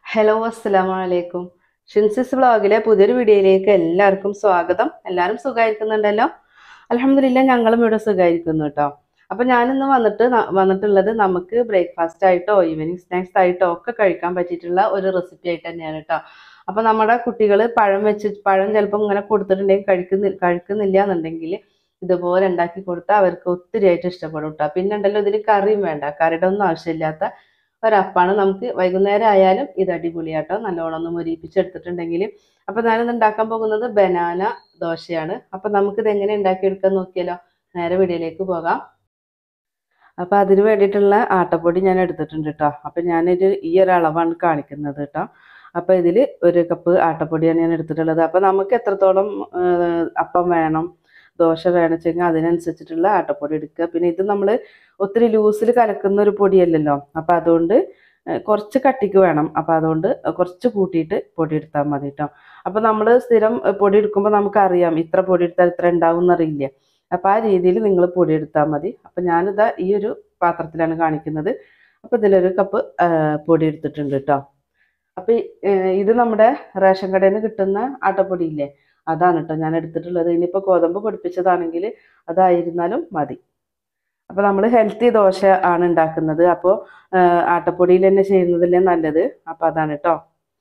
Hello അസ്സലാമു അലൈക്കും. ഷിൻസിസ് വ്ളോഗിലെ പുതിയൊരു വീഡിയോയിലേക്ക് എല്ലാവർക്കും സ്വാഗതം. എല്ലാവരും സുഖമായിരിക്കുന്നുണ്ടല്ലോ? അൽഹംദുലില്ലാ ഞങ്ങളും ഇവിടെ സുഖമായിരിക്കുന്നു കേട്ടോ. അപ്പം ഞാനിന്ന് വന്നിട്ടുള്ളത് നമുക്ക് ബ്രേക്ക്ഫാസ്റ്റ് ആയിട്ടോ ഈവനിങ് സ്നാക്സ് ആയിട്ടോ ഒക്കെ കഴിക്കാൻ പറ്റിയിട്ടുള്ള ഒരു റെസിപ്പി ആയിട്ട് തന്നെയാണ് കേട്ടോ. അപ്പം നമ്മുടെ കുട്ടികൾ പഴം ചിലപ്പോൾ ഇങ്ങനെ കൊടുത്തിട്ടുണ്ടെങ്കിൽ കഴിക്കുന്നില്ല എന്നുണ്ടെങ്കിൽ ഇതുപോലെ ഉണ്ടാക്കി കൊടുത്താൽ അവർക്ക് ഒത്തിരി ആയിട്ട് ഇഷ്ടപ്പെടും കേട്ടോ. പിന്നെ ഉണ്ടല്ലോ ഇതിന് കറിയും വേണ്ട, കറിയുടെ ഒന്നും ആവശ്യമില്ലാത്ത ഒരപ്പാണ്. നമുക്ക് വൈകുന്നേരം ആയാലും ഇത് അടിപൊളിയാട്ടോ. നല്ലോണം ഒന്ന് മൊരിയിപ്പിച്ചെടുത്തിട്ടുണ്ടെങ്കിൽ. അപ്പം ഞാനിന്ന് ഉണ്ടാക്കാൻ പോകുന്നത് ബനാന ദോശയാണ്. അപ്പം നമുക്കിത് എങ്ങനെ ഉണ്ടാക്കിയെടുക്കാൻ നോക്കിയാലോ? നേരെ വീഡിയോയിലേക്ക് പോകാം. അപ്പം അതിന് വേണ്ടിയിട്ടുള്ള ആട്ടപ്പൊടി ഞാൻ എടുത്തിട്ടുണ്ട് കേട്ടോ. അപ്പം ഈ ഒരു അളവാണ് കാണിക്കുന്നത് കേട്ടോ. അപ്പം ഇതിൽ 1 കപ്പ് ആട്ടപ്പൊടിയാണ് ഞാൻ എടുത്തിട്ടുള്ളത്. അപ്പം നമുക്ക് എത്രത്തോളം അപ്പം വേണം, ദോശ വേണമെച്ചെങ്കിൽ അതിനനുസരിച്ചിട്ടുള്ള ആട്ടപ്പൊടി എടുക്കുക. പിന്നെ ഇത് നമ്മൾ ഒത്തിരി ലൂസിൽ കലക്കുന്ന ഒരു പൊടിയല്ലല്ലോ. അപ്പം അതുകൊണ്ട് കുറച്ച് കട്ടിക്ക് വേണം. അപ്പം അതുകൊണ്ട് കുറച്ച് കൂട്ടിയിട്ട് പൊടി എടുത്താൽ മതി കേട്ടോ. അപ്പം നമ്മൾ സ്ഥിരം പൊടി എടുക്കുമ്പോൾ നമുക്കറിയാം ഇത്ര പൊടി എടുത്താൽ ഇത്ര ഉണ്ടാവും എന്നറിയില്ല. അപ്പം ആ രീതിയിൽ നിങ്ങൾ പൊടി എടുത്താൽ മതി. അപ്പം ഞാനിതാ ഈ ഒരു പാത്രത്തിലാണ് കാണിക്കുന്നത്. അപ്പം ഇതിലൊരു കപ്പ് പൊടി എടുത്തിട്ടുണ്ട് കേട്ടോ. അപ്പം ഇത് നമ്മുടെ റേഷൻ കടയിൽ നിന്ന് കിട്ടുന്ന ആട്ടപ്പൊടി ഇല്ലേ, അതാണ് കേട്ടോ ഞാൻ എടുത്തിട്ടുള്ളത്. ഇനിയിപ്പോൾ ഗോതമ്പ് പൊടിപ്പിച്ചതാണെങ്കിൽ അതായിരുന്നാലും മതി. അപ്പോൾ നമ്മൾ ഹെൽത്തി ദോശ ആണ് ഉണ്ടാക്കുന്നത്. അപ്പോൾ ആട്ടപ്പൊടിയിൽ തന്നെ ചെയ്യുന്നതല്ലേ നല്ലത്. അപ്പോൾ അതാണ് കേട്ടോ.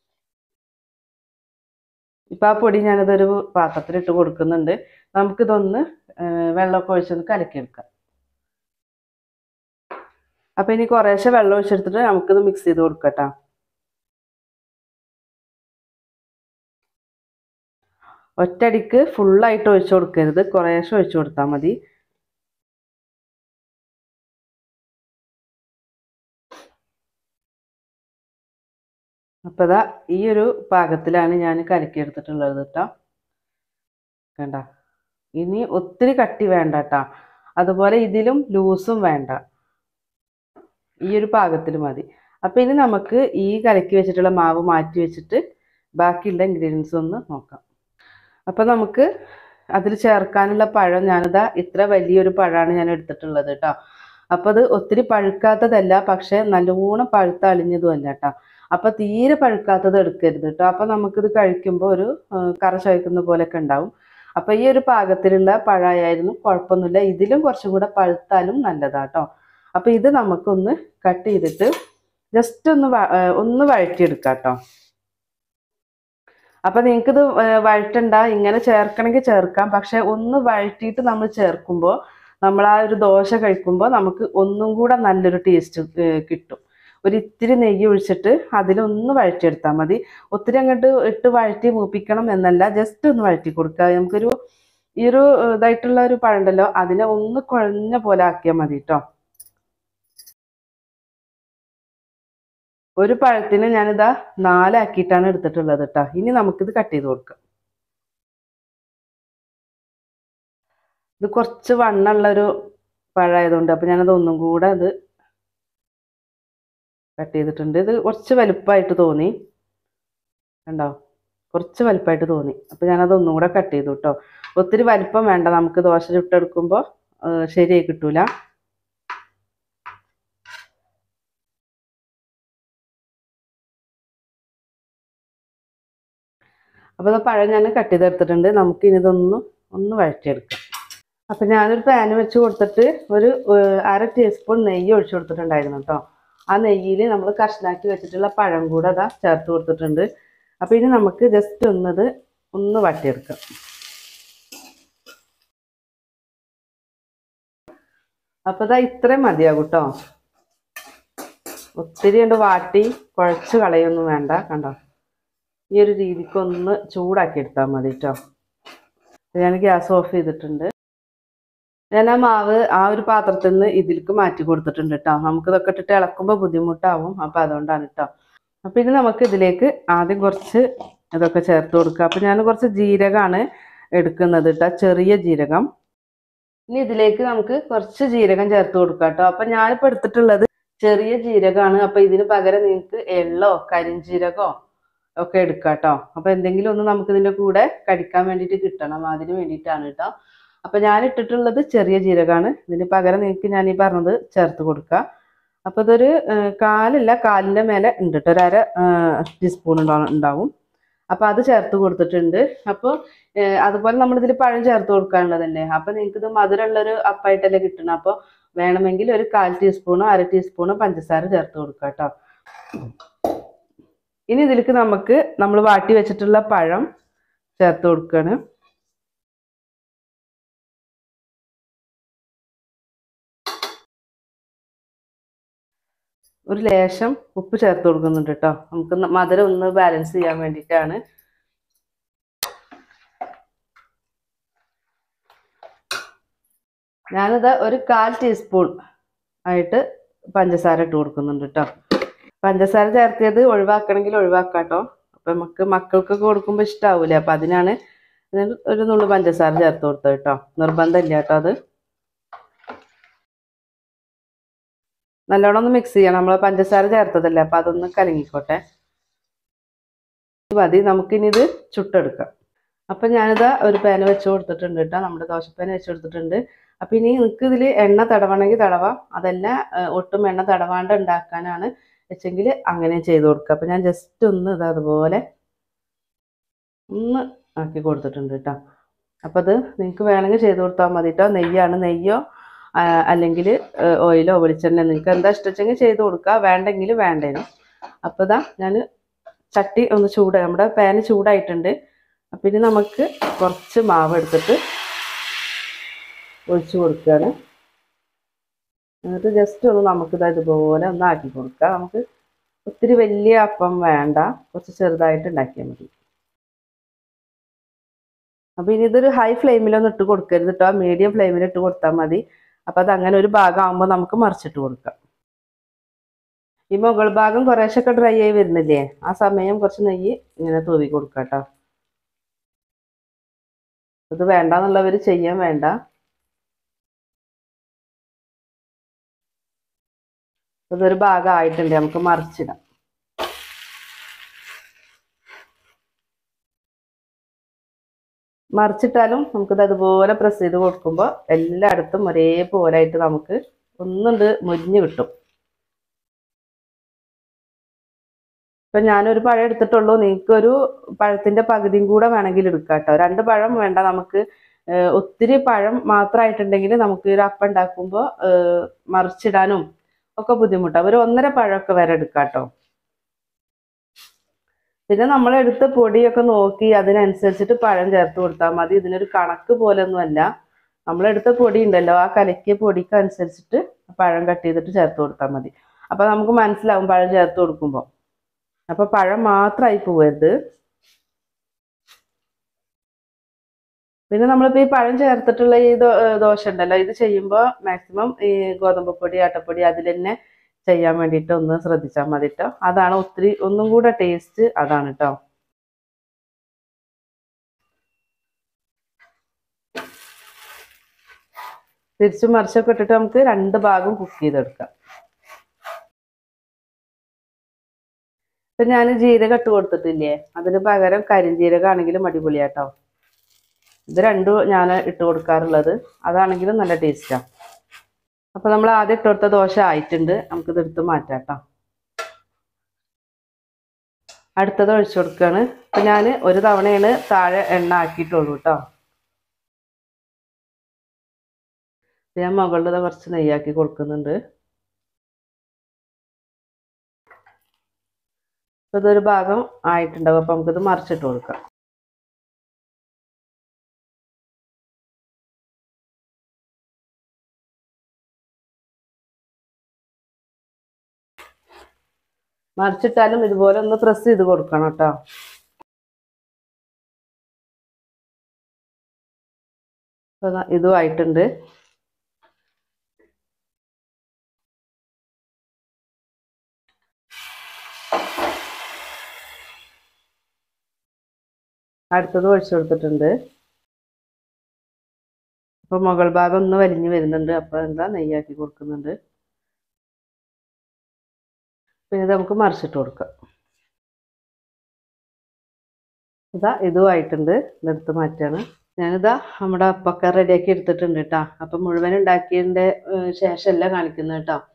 ഇപ്പം ആ പൊടി ഞാനതൊരു പാത്രത്തിലിട്ട് കൊടുക്കുന്നുണ്ട്. നമുക്കിതൊന്ന് വെള്ളമൊക്കെ ഒഴിച്ചൊന്ന് കലക്കിയെടുക്കാം. അപ്പം ഇനി കുറേശ്ശെ വെള്ളം ഒഴിച്ചെടുത്തിട്ട് നമുക്കിത് മിക്സ് ചെയ്ത് കൊടുക്കാം കേട്ടോ. ഒറ്റയടിക്ക് ഫുള്ളായിട്ട് ഒഴിച്ചു കൊടുക്കരുത്, കുറേശ്ശെ ഒഴിച്ചു കൊടുത്താൽ മതി. അപ്പോൾ ഇതാ ഈ ഒരു പാകത്തിലാണ് ഞാൻ കലക്കിയെടുത്തിട്ടുള്ളത് കേട്ടോ. വേണ്ട, ഇനി ഒത്തിരി കട്ടി വേണ്ട കേട്ടോ. അതുപോലെ ഇതിലും ലൂസും വേണ്ട, ഈ ഒരു പാകത്തിൽ മതി. അപ്പം ഇനി നമുക്ക് ഈ കലക്കി വെച്ചിട്ടുള്ള മാവ് മാറ്റി വെച്ചിട്ട് ബാക്കിയുള്ള ഇൻഗ്രീഡിയൻസ് ഒന്ന് നോക്കാം. അപ്പം നമുക്ക് അതിൽ ചേർക്കാനുള്ള പഴം ഞാനിതാ ഇത്ര വലിയൊരു പഴമാണ് ഞാൻ എടുത്തിട്ടുള്ളത് കേട്ടോ. അപ്പോൾ അത് ഒത്തിരി പഴുക്കാത്തതല്ല, പക്ഷേ നല്ലോണം പഴുത്ത അളിഞ്ഞതും അല്ല കേട്ടോ. അപ്പോൾ തീരെ പഴുക്കാത്തത് എടുക്കരുത് കേട്ടോ. അപ്പോൾ നമുക്കിത് കഴിക്കുമ്പോൾ ഒരു കറ ചൊയ്ക്കുന്ന പോലെയൊക്കെ ഉണ്ടാവും. അപ്പോൾ ഈ ഒരു പാകത്തിലുള്ള പഴമായിരുന്നു കുഴപ്പമൊന്നുമില്ല. ഇതിലും കുറച്ചും കൂടെ പഴുത്താലും നല്ലതാട്ടോ. അപ്പോൾ ഇത് നമുക്കൊന്ന് കട്ട് ചെയ്തിട്ട് ജസ്റ്റ് ഒന്ന് വഴറ്റിയെടുക്കാം കേട്ടോ. അപ്പം നിങ്ങൾക്കിത് വഴറ്റണ്ട, ഇങ്ങനെ ചേർക്കണമെങ്കിൽ ചേർക്കാം. പക്ഷെ ഒന്ന് വഴറ്റിയിട്ട് നമ്മൾ ചേർക്കുമ്പോൾ നമ്മൾ ആ ഒരു ദോശ കഴിക്കുമ്പോൾ നമുക്ക് ഒന്നും കൂടെ നല്ലൊരു ടേസ്റ്റ് കിട്ടും. ഒരിത്തിരി നെയ്യ് ഒഴിച്ചിട്ട് അതിലൊന്ന് വഴറ്റിയെടുത്താൽ മതി. ഒത്തിരി അങ്ങോട്ട് ഇട്ട് വഴറ്റി മൂപ്പിക്കണം എന്നല്ല, ജസ്റ്റ് ഒന്ന് വഴറ്റി കൊടുക്കുക. നമുക്കൊരു ഈ ഒരു ഇതായിട്ടുള്ള ഒരു പഴമുണ്ടല്ലോ, അതിനെ ഒന്ന് കുഴഞ്ഞ പോലെ ആക്കിയാൽ മതി കേട്ടോ. ഒരു പഴത്തിന് ഞാനിതാ 4 ആക്കിയിട്ടാണ് എടുത്തിട്ടുള്ളത് കേട്ടോ. ഇനി നമുക്കിത് കട്ട് ചെയ്ത് കൊടുക്കാം. ഇത് കുറച്ച് വണ്ണമുള്ളൊരു പഴമായതുകൊണ്ട് അപ്പം ഞാനത് ഒന്നും കൂടെ അത് കട്ട് ചെയ്തിട്ടുണ്ട്. ഇത് കുറച്ച് വലുപ്പമായിട്ട് തോന്നി, കണ്ടോ, കുറച്ച് വലുപ്പമായിട്ട് തോന്നി. അപ്പം ഞാനത് ഒന്നും കൂടെ കട്ട് ചെയ്തു കേട്ടോ. ഒത്തിരി വലിപ്പം വേണ്ട, നമുക്ക് ദോശ ചുട്ടെടുക്കുമ്പോൾ ശരിയായി കിട്ടൂല. അപ്പോൾ അത് പഴം ഞാൻ കട്ട് ചെയ്തെടുത്തിട്ടുണ്ട്. നമുക്കിനി ഒന്ന് വഴറ്റിയെടുക്കാം. അപ്പം ഞാനൊരു പാന് വെച്ച് കൊടുത്തിട്ട് ഒരു 1/2 ടീസ്പൂൺ നെയ്യ് ഒഴിച്ചു കൊടുത്തിട്ടുണ്ടായിരുന്നു കേട്ടോ. ആ നെയ്യിൽ നമ്മൾ കഷ്ണാക്കി വെച്ചിട്ടുള്ള പഴം കൂടെ അതാ ചേർത്ത് കൊടുത്തിട്ടുണ്ട്. അപ്പം ഇനി നമുക്ക് ജസ്റ്റ് ഒന്ന് വഴറ്റിയെടുക്കാം. അപ്പം ഇതാ ഇത്രയും മതിയാകും കേട്ടോ. ഒത്തിരി കൊണ്ട് വാട്ടി കുഴച്ച് കളയൊന്നും വേണ്ട, കണ്ടോ. ഈ ഒരു രീതിക്കൊന്ന് ചൂടാക്കി എടുത്താൽ മതി കേട്ടോ. ഞാൻ ഗ്യാസ് ഓഫ് ചെയ്തിട്ടുണ്ട്. ഞാൻ ആ മാവ് ആ ഒരു പാത്രത്തിൽ നിന്ന് ഇതിലേക്ക് മാറ്റി കൊടുത്തിട്ടുണ്ട് കേട്ടോ. നമുക്കിതൊക്കെ ഇട്ടിട്ട് ഇളക്കുമ്പോൾ ബുദ്ധിമുട്ടാവും. അപ്പം അതുകൊണ്ടാണ് കേട്ടോ. അപ്പം ഇനി നമുക്ക് ഇതിലേക്ക് ആദ്യം കുറച്ച് ഇതൊക്കെ ചേർത്ത് കൊടുക്കുക. അപ്പം ഞാൻ കുറച്ച് ജീരകമാണ് എടുക്കുന്നത് കേട്ടോ, ചെറിയ ജീരകം. ഇനി ഇതിലേക്ക് നമുക്ക് കുറച്ച് ജീരകം ചേർത്ത് കൊടുക്കാം കേട്ടോ. അപ്പം ഞാനിപ്പോൾ എടുത്തിട്ടുള്ളത് ചെറിയ ജീരകമാണ്. അപ്പം ഇതിന് പകരം നിങ്ങൾക്ക് എള്ളോ കരിഞ്ജീരകമോ ഒക്കെ എടുക്കാം കേട്ടോ. അപ്പം എന്തെങ്കിലും ഒന്ന് നമുക്കിതിൻ്റെ കൂടെ കടിക്കാൻ വേണ്ടിയിട്ട് കിട്ടണം, അതിന് വേണ്ടിയിട്ടാണ് കേട്ടോ. അപ്പം ഞാൻ ഇട്ടിട്ടുള്ളത് ചെറിയ ജീരകമാണ്. ഇതിന് പകരം നിങ്ങൾക്ക് ഞാൻ ഈ പറഞ്ഞത് ചേർത്ത് കൊടുക്കുക. അപ്പോൾ ഇതൊരു കാലില്ല, കാലിൻ്റെ മേലെ ഉണ്ട് കേട്ടോ, ഒരു അര ടീസ്പൂൺ ഉണ്ടാവും. അപ്പോൾ അത് ചേർത്ത് കൊടുത്തിട്ടുണ്ട്. അപ്പോൾ അതുപോലെ നമ്മളിതിൽ പഴം ചേർത്ത് കൊടുക്കാനുള്ളതല്ലേ. അപ്പോൾ നിങ്ങൾക്കിത് മധുരമുള്ളൊരു അപ്പായിട്ടല്ലേ കിട്ടണം. അപ്പോൾ വേണമെങ്കിൽ ഒരു 1/4 ടീസ്പൂണോ അര ടീസ്പൂണോ പഞ്ചസാര ചേർത്ത് കൊടുക്കുക കേട്ടോ. ഇനി ഇതിലേക്ക് നമുക്ക് നമ്മൾ വാട്ടി വെച്ചിട്ടുള്ള പഴം ചേർത്ത് കൊടുക്കുകയാണ്. ഒരു ലേശം ഉപ്പ് ചേർത്ത് കൊടുക്കുന്നുണ്ട് കേട്ടോ. നമുക്ക് മധുരം ഒന്ന് ബാലൻസ് ചെയ്യാൻ വേണ്ടിയിട്ടാണ്. ഞാനിത് ഒരു 1/4 ടീസ്പൂൺ ആയിട്ട് പഞ്ചസാര ഇട്ട് കൊടുക്കുന്നുണ്ട് കേട്ടോ. പഞ്ചസാര ചേർത്തിയത് ഒഴിവാക്കണമെങ്കിൽ ഒഴിവാക്കാം കേട്ടോ. അപ്പം മക്കൾക്കൊക്കെ കൊടുക്കുമ്പോൾ ഇഷ്ടാവൂലേ. അപ്പം അതിനാണ് ഒരു നുള്ളു പഞ്ചസാര ചേർത്ത് കൊടുത്തത് കേട്ടോ. നിർബന്ധമില്ല കേട്ടോ. അത് നല്ലോണം ഒന്ന് മിക്സ് ചെയ്യണം. നമ്മൾ പഞ്ചസാര ചേർത്തതല്ലേ, അപ്പം അതൊന്ന് കലങ്ങിക്കോട്ടെ. മതി. നമുക്കിനി ഇത് ചുട്ടെടുക്കാം. അപ്പം ഞാനിത് ഒരു പാന് വെച്ച് കൊടുത്തിട്ടുണ്ട് കേട്ടോ. നമ്മുടെ ദോശപ്പാന് വെച്ച് കൊടുത്തിട്ടുണ്ട്. അപ്പം ഇനി നിങ്ങൾക്ക് ഇതിൽ എണ്ണ തടവണമെങ്കിൽ തടവാം. അതല്ല ഒട്ടും എണ്ണ തടവാണ്ട് ഉണ്ടാക്കാനാണ് വെച്ചെങ്കിൽ അങ്ങനെ ചെയ്ത് കൊടുക്കുക. അപ്പം ഞാൻ ജസ്റ്റ് ഒന്ന് അതുപോലെ ഒന്ന് ആക്കി കൊടുത്തിട്ടുണ്ട് കേട്ടോ. അപ്പം അത് നിങ്ങൾക്ക് വേണമെങ്കിൽ ചെയ്ത് കൊടുത്താൽ മതി കേട്ടോ. നെയ്യോ അല്ലെങ്കിൽ ഓയിലോ വെളിച്ചെണ്ണ നിങ്ങൾക്ക് എന്താ ഇഷ്ടമെങ്കിൽ ചെയ്ത് കൊടുക്കുക. വേണ്ടെങ്കിൽ വേണ്ടേനും. അപ്പോൾ ഇതാ ഞാൻ ചട്ടി ഒന്ന് നമ്മുടെ പാന് ചൂടായിട്ടുണ്ട്. അപ്പം ഇനി നമുക്ക് കുറച്ച് മാവ് എടുത്തിട്ട് ഒഴിച്ച് കൊടുക്കുകയാണ്. എന്നിട്ട് ജസ്റ്റ് ഒന്ന് നമുക്കിത് ഇതുപോലെ ഒന്ന് ആക്കി കൊടുക്കുക. നമുക്ക് ഒത്തിരി വലിയ അപ്പം വേണ്ട, കുറച്ച് ചെറുതായിട്ട് ഉണ്ടാക്കിയാൽ മതി. അപ്പം ഇനി ഇതൊരു ഹൈ ഫ്ലെയിമിലൊന്നും ഇട്ട് കൊടുക്കരുത് കേട്ടോ. മീഡിയം ഫ്ലെയിമിൽ ഇട്ട് കൊടുത്താൽ മതി. അപ്പം അത് അങ്ങനെ ഒരു ഭാഗം ആകുമ്പോൾ നമുക്ക് മറിച്ചിട്ട് കൊടുക്കാം. ഈ മുകൾ ഭാഗം കുറേശ്ശൊക്കെ ഡ്രൈ ആയി വരുന്നില്ലേ, ആ സമയം കുറച്ച് നെയ്യ് ഇങ്ങനെ തൂവി കൊടുക്കാം കേട്ടോ. ഇത് വേണ്ടെന്നുള്ളവർ ചെയ്യാൻ വേണ്ട. ഇതൊരു ഭാഗം ആയിട്ടുണ്ട്, നമുക്ക് മറിച്ചിടാം. മറിച്ചിട്ടാലും നമുക്കിത് അതുപോലെ പ്രസ് ചെയ്ത് കൊടുക്കുമ്പോൾ എല്ലായിടത്തും ഒരേപോലെ ആയിട്ട് നമുക്ക് ഒന്നുണ്ട് മുരിഞ്ഞ് കിട്ടും. ഇപ്പം ഞാനൊരു പഴം എടുത്തിട്ടുള്ളൂ. നിങ്ങൾക്കൊരു പഴത്തിൻ്റെ പകുതിയും കൂടെ വേണമെങ്കിൽ എടുക്കാം കേട്ടോ. 2 പഴം വേണ്ട. നമുക്ക് ഒത്തിരി പഴം മാത്രമായിട്ടുണ്ടെങ്കിൽ നമുക്ക് ഒരു അപ്പം ഉണ്ടാക്കുമ്പോൾ മറിച്ചിടാനും ഒക്കെ ബുദ്ധിമുട്ടാണ്. ഒരു 1.5 പഴമൊക്കെ വരെ എടുക്കാം കേട്ടോ. പിന്നെ നമ്മളെടുത്ത പൊടിയൊക്കെ നോക്കി അതിനനുസരിച്ചിട്ട് പഴം ചേർത്ത് കൊടുത്താൽ മതി. ഇതിനൊരു കണക്ക് പോലൊന്നുമല്ല. നമ്മളെടുത്ത പൊടി ഉണ്ടല്ലോ, ആ കലക്കിയ പൊടിക്ക് അനുസരിച്ചിട്ട് പഴം കട്ട് ചെയ്തിട്ട് ചേർത്ത് കൊടുത്താൽ മതി. അപ്പം നമുക്ക് മനസ്സിലാവും പഴം ചേർത്ത് കൊടുക്കുമ്പോൾ. അപ്പോൾ പഴം മാത്രമായി പോവരുത്. പിന്നെ നമ്മളിപ്പോൾ ഈ പഴം ചേർത്തിട്ടുള്ള ഈ ദോശ ഉണ്ടല്ലോ, ഇത് ചെയ്യുമ്പോൾ മാക്സിമം ഈ ഗോതമ്പ് പൊടി ആട്ടപ്പൊടി അതിൽ തന്നെ ചെയ്യാൻ വേണ്ടിയിട്ട് ഒന്ന് ശ്രദ്ധിച്ചാൽ മതി കേട്ടോ. അതാണ് ഒന്നും കൂടെ ടേസ്റ്റ് അതാണ് കേട്ടോ. തിരിച്ചും മറിച്ചൊക്കെ ഇട്ടിട്ട് നമുക്ക് 2 ഭാഗം കുക്ക് ചെയ്തെടുക്കാം. ഇപ്പം ഞാൻ ജീരകം ഇട്ട് കൊടുത്തിട്ടില്ലേ, അതിന് പകരം കരിഞ്ജീരകമാണെങ്കിലും അടിപൊളിയാട്ടോ. ഇത് രണ്ടും ഞാൻ ഇട്ട് കൊടുക്കാറുള്ളത്. അതാണെങ്കിലും നല്ല ടേസ്റ്റാണ്. അപ്പോൾ നമ്മൾ ആദ്യം ഇട്ട് കൊടുത്ത ദോശ ആയിട്ടുണ്ട്. നമുക്കിത് എടുത്ത് മാറ്റാം കേട്ടോ. അടുത്തത് ഒഴിച്ചു കൊടുക്കുകയാണ്. അപ്പം ഞാൻ ഒരു തവണയാണ് താഴെ എണ്ണ ആക്കിയിട്ടുള്ളൂ കേട്ടോ. ഞാൻ മുകളിൽ കുറച്ച് നെയ്യാക്കി കൊടുക്കുന്നുണ്ട്. അപ്പോൾ ഇതൊരു ഭാഗം ആയിട്ടുണ്ടാവും. അപ്പം നമുക്കിത് മറിച്ചിട്ട് കൊടുക്കാം. മറിച്ചിട്ടാലും ഇതുപോലെ ഒന്ന് പ്രസ് ചെയ്ത് കൊടുക്കണം കേട്ടോ. ഇതും ആയിട്ടുണ്ട്. അടുത്തത് ഒഴിച്ചു കൊടുത്തിട്ടുണ്ട്. അപ്പോൾ മുകൾ ഭാഗം ഒന്ന് വലിഞ്ഞ് വരുന്നുണ്ട്. അപ്പോൾ എന്താ നെയ്യാക്കി കൊടുക്കുന്നുണ്ട്. പിന്നെ ഇത് നമുക്ക് മറിച്ചിട്ട് കൊടുക്കാം. ഇതും ആയിട്ടുണ്ട്. ഇതെടുത്ത് മാറ്റാണ്. ഞാനിതാ നമ്മുടെ അപ്പൊക്കെ റെഡിയാക്കി എടുത്തിട്ടുണ്ട് കേട്ടോ. അപ്പം മുഴുവൻ ഉണ്ടാക്കിയതിൻ്റെ ശേഷമല്ല കാണിക്കുന്നത് കേട്ടോ.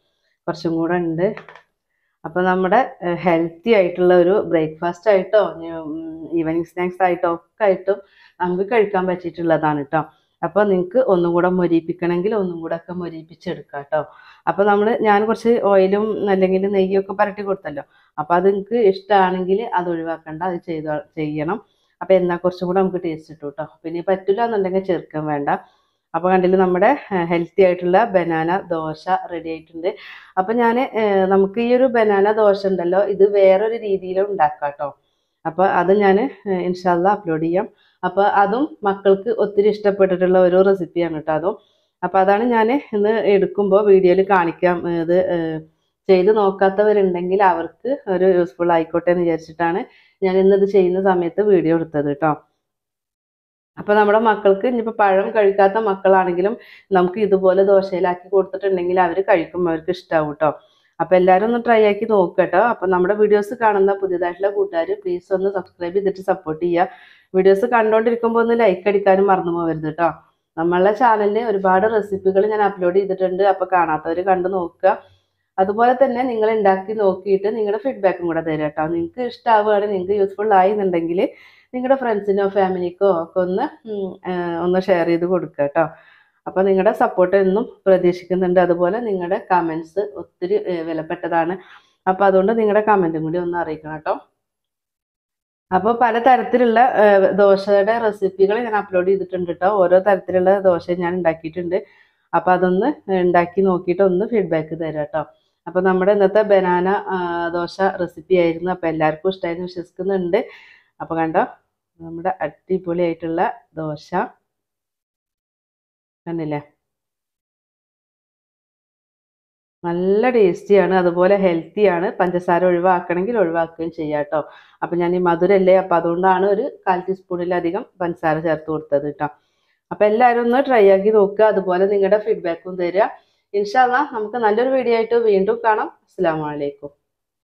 കുറച്ചും കൂടെ ഉണ്ട്. അപ്പോൾ നമ്മുടെ ഹെൽത്തി ആയിട്ടുള്ള ഒരു ബ്രേക്ക്ഫാസ്റ്റ് ആയിട്ടോ ഈവനിങ് സ്നാക്സ് ആയിട്ടോ ഒക്കെ ആയിട്ടും നമുക്ക് കഴിക്കാൻ പറ്റിയിട്ടുള്ളതാണ് കേട്ടോ. അപ്പോൾ നിങ്ങൾക്ക് ഒന്നും കൂടെ മൊരിപ്പിക്കണമെങ്കിൽ ഒന്നും കൂടെ ഒക്കെ മൊരിപ്പിച്ചെടുക്കാം കേട്ടോ. അപ്പോൾ ഞാൻ കുറച്ച് ഓയിലും അല്ലെങ്കിൽ നെയ്യൊക്കെ പരട്ടി കൊടുത്തല്ലോ. അപ്പോൾ അത് നിങ്ങൾക്ക് ഇഷ്ടമാണെങ്കിൽ അത് ഒഴിവാക്കണ്ട, അത് ചെയ്യണം. അപ്പോൾ എന്നാൽ കുറച്ചും കൂടെ നമുക്ക് ടേസ്റ്റ് കിട്ടും കേട്ടോ. പിന്നെ പറ്റില്ല എന്നുണ്ടെങ്കിൽ ചേർക്കാൻ വേണ്ട. അപ്പോൾ കണ്ടില്ല നമ്മുടെ ഹെൽത്തി ആയിട്ടുള്ള ബനാന ദോശ റെഡി ആയിട്ടുണ്ട്. അപ്പോൾ നമുക്ക് ഈ ഒരു ബനാന ദോശ ഉണ്ടല്ലോ, ഇത് വേറൊരു രീതിയിലും ഉണ്ടാക്കാം കേട്ടോ. അപ്പോൾ അത് ഞാൻ ഇൻഷാല്ലാ അപ്ലോഡ് ചെയ്യാം. അപ്പോൾ അതും മക്കൾക്ക് ഒത്തിരി ഇഷ്ടപ്പെട്ടിട്ടുള്ള ഒരു റെസിപ്പിയാണ് കേട്ടോ അതും. അപ്പോൾ അതാണ് ഞാൻ ഇന്ന് എടുക്കുമ്പോൾ വീഡിയോയിൽ കാണിക്കാം. ഇത് ചെയ്ത് നോക്കാത്തവരുണ്ടെങ്കിൽ അവർക്ക് ഒരു യൂസ്ഫുൾ ആയിക്കോട്ടെ എന്ന് വിചാരിച്ചിട്ടാണ് ഞാൻ ഇന്നത് ചെയ്യുന്ന സമയത്ത് വീഡിയോ എടുത്തത് കേട്ടോ. അപ്പോൾ നമ്മുടെ മക്കൾക്ക് ഇനിയിപ്പോൾ പഴം കഴിക്കാത്ത മക്കളാണെങ്കിലും നമുക്ക് ഇതുപോലെ ദോശയിലാക്കി കൊടുത്തിട്ടുണ്ടെങ്കിൽ അവർ കഴിക്കും, അവർക്ക് ഇഷ്ടമാവും കേട്ടോ. അപ്പോൾ എല്ലാവരും ഒന്ന് ട്രൈ ആക്കി നോക്കുക കേട്ടോ. അപ്പോൾ നമ്മുടെ വീഡിയോസ് കാണുന്ന പുതിയതായിട്ടുള്ള കൂട്ടുകാർ പ്ലീസ് ഒന്ന് സബ്സ്ക്രൈബ് ചെയ്തിട്ട് സപ്പോർട്ട് ചെയ്യുക. വീഡിയോസ് കണ്ടുകൊണ്ടിരിക്കുമ്പോൾ ഒന്ന് ലൈക്ക് അടിക്കാനും മറന്നു പോകരുത് കേട്ടോ. നമ്മളുടെ ചാനലിൽ ഒരുപാട് റെസിപ്പികൾ ഞാൻ അപ്ലോഡ് ചെയ്തിട്ടുണ്ട്. അപ്പോൾ കാണാത്തവർ കണ്ടു നോക്കുക. അതുപോലെ തന്നെ നിങ്ങൾ ഉണ്ടാക്കി നോക്കിയിട്ട് നിങ്ങളുടെ ഫീഡ്ബാക്കും കൂടെ തരാം കേട്ടോ. നിങ്ങൾക്ക് ഇഷ്ടമാവുകയാണെങ്കിൽ, നിങ്ങൾക്ക് യൂസ്ഫുൾ ആയി എന്നുണ്ടെങ്കിൽ നിങ്ങളുടെ ഫ്രണ്ട്സിനോ ഫാമിലിക്കോ ഒക്കെ ഒന്ന് ഷെയർ ചെയ്ത് കൊടുക്കുക കേട്ടോ. അപ്പോൾ നിങ്ങളുടെ സപ്പോർട്ട് എന്നും പ്രതീക്ഷിക്കുന്നുണ്ട്. അതുപോലെ നിങ്ങളുടെ കമൻസ് ഒത്തിരി വിലപ്പെട്ടതാണ്. അപ്പോൾ അതുകൊണ്ട് നിങ്ങളുടെ കമൻറ്റും കൂടി ഒന്ന് അറിയിക്കണം കേട്ടോ. അപ്പോൾ പലതരത്തിലുള്ള ദോശയുടെ റെസിപ്പികൾ ഞാൻ അപ്ലോഡ് ചെയ്തിട്ടുണ്ട് കേട്ടോ. ഓരോ തരത്തിലുള്ള ദോശ ഞാൻ ഉണ്ടാക്കിയിട്ടുണ്ട്. അപ്പോൾ അതൊന്ന് ഉണ്ടാക്കി നോക്കിയിട്ട് ഒന്ന് ഫീഡ്ബാക്ക് തരാം കേട്ടോ. അപ്പോൾ നമ്മുടെ ഇന്നത്തെ ബനാന ദോശ റെസിപ്പി ആയിരുന്നു. അപ്പോൾ എല്ലാവർക്കും ഇഷ്ടമായിരുന്നു വിശ്വസിക്കുന്നുണ്ട്. അപ്പോൾ കണ്ടോ നമ്മുടെ അടിപൊളിയായിട്ടുള്ള ദോശ കണ്ടില്ലേ, നല്ല ടേസ്റ്റിയാണ്, അതുപോലെ ഹെൽത്തിയാണ്. പഞ്ചസാര ഒഴിവാക്കണമെങ്കിൽ ഒഴിവാക്കുകയും ചെയ്യാം കേട്ടോ. അപ്പം ഞാൻ ഈ മധുരല്ലേ, അപ്പം അതുകൊണ്ടാണ് ഒരു 1/4 ടീസ്പൂണിലധികം പഞ്ചസാര ചേർത്ത് കൊടുത്തത് കേട്ടോ. അപ്പം എല്ലാവരും ഒന്ന് ട്രൈ ആക്കി നോക്കുക. അതുപോലെ നിങ്ങളുടെ ഫീഡ്ബാക്കും തരിക. ഇൻഷാ അല്ലാഹ് നമുക്ക് നല്ലൊരു വീഡിയോ ആയിട്ട് വീണ്ടും കാണാം. അസ്സലാമു അലൈക്കും.